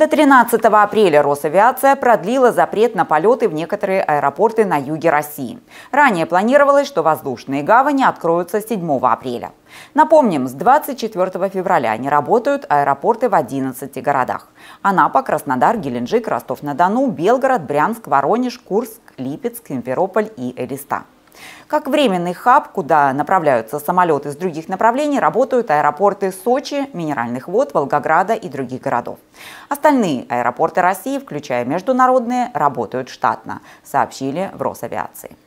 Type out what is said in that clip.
До 13 апреля Росавиация продлила запрет на полеты в некоторые аэропорты на юге России. Ранее планировалось, что воздушные гавани откроются 7 апреля. Напомним, с 24 февраля не работают аэропорты в 11 городах: Анапа, Краснодар, Геленджик, Ростов-на-Дону, Белгород, Брянск, Воронеж, Курск, Липецк, Симферополь и Элиста. Как временный хаб, куда направляются самолеты с других направлений, работают аэропорты Сочи, Минеральных Вод, Волгограда и других городов. Остальные аэропорты России, включая международные, работают штатно, сообщили в Росавиации.